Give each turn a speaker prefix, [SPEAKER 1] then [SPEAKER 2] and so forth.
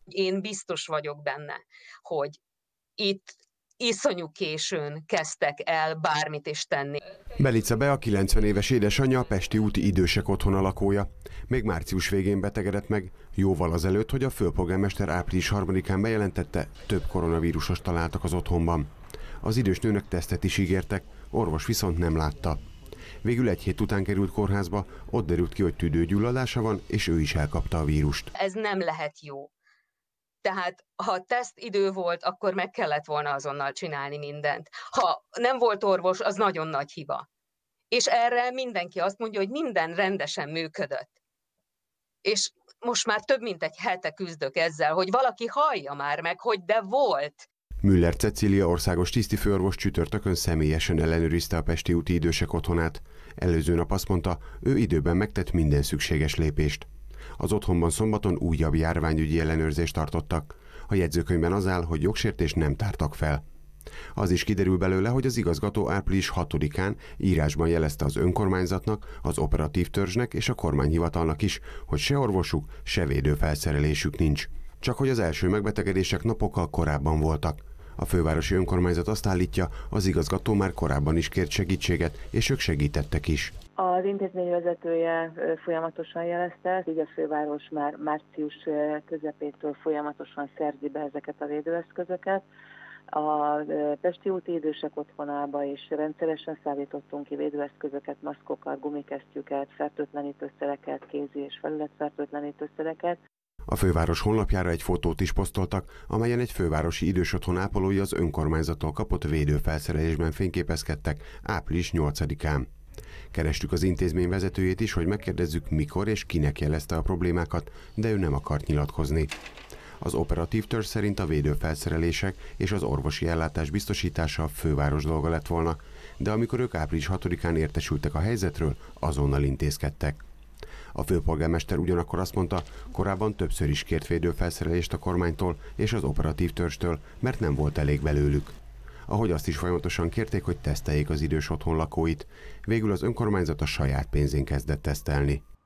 [SPEAKER 1] Én biztos vagyok benne, hogy itt iszonyú későn kezdtek el bármit is tenni.
[SPEAKER 2] Belica Bea, a 90 éves édesanyja, a Pesti úti idősek otthona lakója. Még március végén betegedett meg, jóval azelőtt, hogy a főpolgármester április 3-án bejelentette, több koronavírusost találtak az otthonban. Az idős nőnek tesztet is ígértek, orvos viszont nem látta. Végül egy hét után került kórházba, ott derült ki, hogy tüdőgyulladása van, és ő is elkapta a vírust.
[SPEAKER 1] Ez nem lehet jó. Tehát ha tesztidő volt, akkor meg kellett volna azonnal csinálni mindent. Ha nem volt orvos, az nagyon nagy hiba. És erre mindenki azt mondja, hogy minden rendesen működött. És most már több mint egy hete küzdök ezzel, hogy valaki hallja már meg, hogy de volt.
[SPEAKER 2] Müller Cecília országos tisztifőorvos csütörtökön személyesen ellenőrizte a Pesti úti idősek otthonát. Előző nap azt mondta, ő időben megtett minden szükséges lépést. Az otthonban szombaton újabb járványügyi ellenőrzést tartottak. A jegyzőkönyvben az áll, hogy jogsértést nem tártak fel. Az is kiderül belőle, hogy az igazgató április 6-án írásban jelezte az önkormányzatnak, az operatív törzsnek és a kormányhivatalnak is, hogy se orvosuk, se védőfelszerelésük nincs. Csak hogy az első megbetegedések napokkal korábban voltak. A fővárosi önkormányzat azt állítja, az igazgató már korábban is kért segítséget, és ők segítettek is.
[SPEAKER 3] Az intézmény vezetője folyamatosan jelezte, így a főváros már március közepétől folyamatosan szerzi be ezeket a védőeszközöket. A Pesti úti idősek otthonába is rendszeresen szállítottunk ki védőeszközöket, maszkokat, gumikesztyűket, fertőtlenítőszereket, kézi és felületfertőtlenítőszereket.
[SPEAKER 2] A főváros honlapjára egy fotót is posztoltak, amelyen egy fővárosi idős otthon ápolói az önkormányzattól kapott védőfelszerelésben fényképezkedtek április 8-án. Kerestük az intézmény vezetőjét is, hogy megkérdezzük, mikor és kinek jelezte a problémákat, de ő nem akart nyilatkozni. Az operatív törzs szerint a védőfelszerelések és az orvosi ellátás biztosítása a főváros dolga lett volna, de amikor ők április 6-án értesültek a helyzetről, azonnal intézkedtek. A főpolgármester ugyanakkor azt mondta, korábban többször is kért védőfelszerelést a kormánytól és az operatív törzstől, mert nem volt elég belőlük. Ahogy azt is folyamatosan kérték, hogy teszteljék az idős otthon lakóit, végül az önkormányzat a saját pénzén kezdett tesztelni.